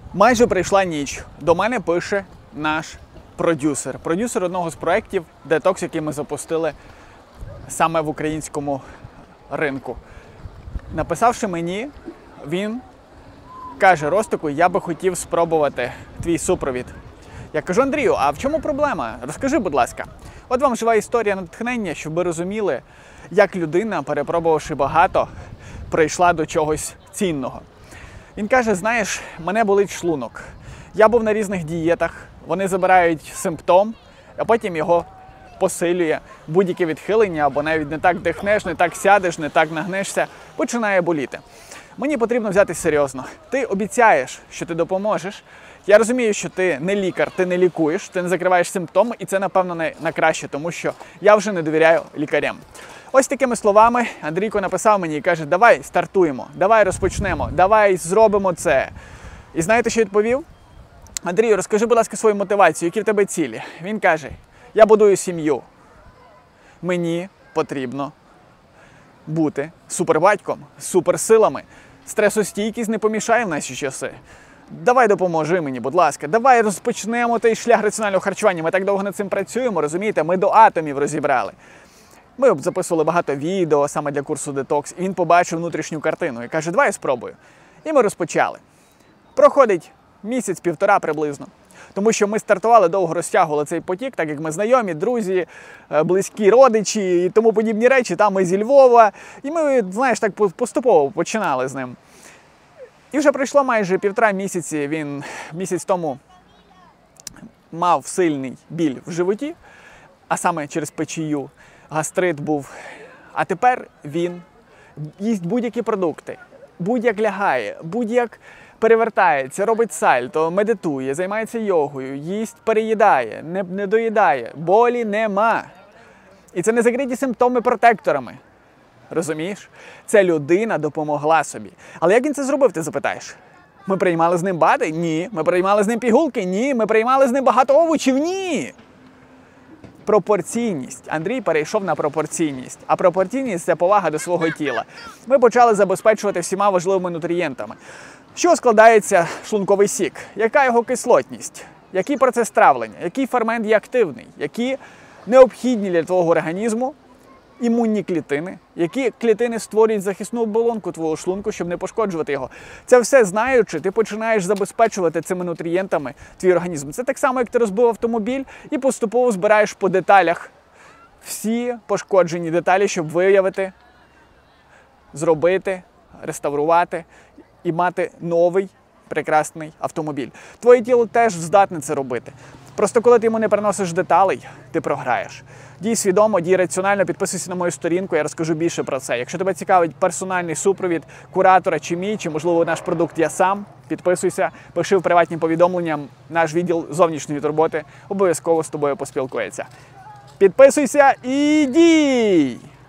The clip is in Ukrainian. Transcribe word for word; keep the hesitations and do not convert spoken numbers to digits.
Майже прийшла ніч. До мене пише наш продюсер. Продюсер одного з проєктів Detox, який ми запустили саме в українському ринку. Написавши мені, він каже: Ростику, я би хотів спробувати твій супровід. Я кажу: Андрію, а в чому проблема? Розкажи, будь ласка. От вам жива історія натхнення, щоб ви розуміли, як людина, перепробувавши багато, прийшла до чогось цінного. Він каже: знаєш, мене болить шлунок. Я був на різних дієтах, вони забирають симптом, а потім його посилює. Будь-яке відхилення, або навіть не так дихнеш, не так сядеш, не так нагнешся, починає боліти. Мені потрібно взяти серйозно. Ти обіцяєш, що ти допоможеш. Я розумію, що ти не лікар, ти не лікуєш, ти не закриваєш симптоми, і це, напевно, не на краще, тому що я вже не довіряю лікарям. Ось такими словами Андрійко написав мені і каже: давай стартуємо, давай розпочнемо, давай зробимо це. І знаєте, що відповів? Андрію, розкажи, будь ласка, свою мотивацію, які в тебе цілі? Він каже: я будую сім'ю. Мені потрібно бути супербатьком, суперсилами. Стресостійкість не помішає в наші часи. Давай допоможи мені, будь ласка, давай розпочнемо той шлях раціонального харчування. Ми так довго над цим працюємо, розумієте? Ми до атомів розібрали. Ми записували багато відео саме для курсу Detox, і він побачив внутрішню картину і каже: давай я спробую. І ми розпочали. Проходить місяць-півтора приблизно. Тому що ми стартували, довго розтягували цей потік, так як ми знайомі, друзі, близькі родичі і тому подібні речі. Там ми зі Львова. І ми, знаєш, так поступово починали з ним. І вже пройшло майже півтора місяці. Він місяць тому мав сильний біль в животі, а саме через печію. Гастрит був. А тепер він їсть будь-які продукти, будь-як лягає, будь-як перевертається, робить сальто, медитує, займається йогою, їсть, переїдає, не, не доїдає, болі нема. І це не закриті симптоми протекторами. Розумієш? Ця людина допомогла собі. Але як він це зробив, ти запитаєш? Ми приймали з ним БАДи? Ні. Ми приймали з ним пігулки? Ні. Ми приймали з ним багато овочів? Ні. Пропорційність. Андрій перейшов на пропорційність. А пропорційність – це повага до свого тіла. Ми почали забезпечувати всіма важливими нутрієнтами. Що складається шлунковий сік? Яка його кислотність? Який процес травлення? Який фермент є активний? Які необхідні для твого організму імунні клітини? Які клітини створюють захисну оболонку твого шлунку, щоб не пошкоджувати його? Це все знаючи, ти починаєш забезпечувати цими нутрієнтами твій організм. Це так само, як ти розбив автомобіль і поступово збираєш по деталях всі пошкоджені деталі, щоб виявити, зробити, реставрувати і мати новий прекрасний автомобіль. Твоє тіло теж здатне це робити. Просто коли ти йому не приносиш деталей, ти програєш. Дій свідомо, дій раціонально, підписуйся на мою сторінку, я розкажу більше про це. Якщо тебе цікавить персональний супровід куратора чи мій, чи, можливо, наш продукт «Я сам», підписуйся, пиши в приватні повідомлення, наш відділ зовнішньої турботи обов'язково з тобою поспілкується. Підписуйся і дій!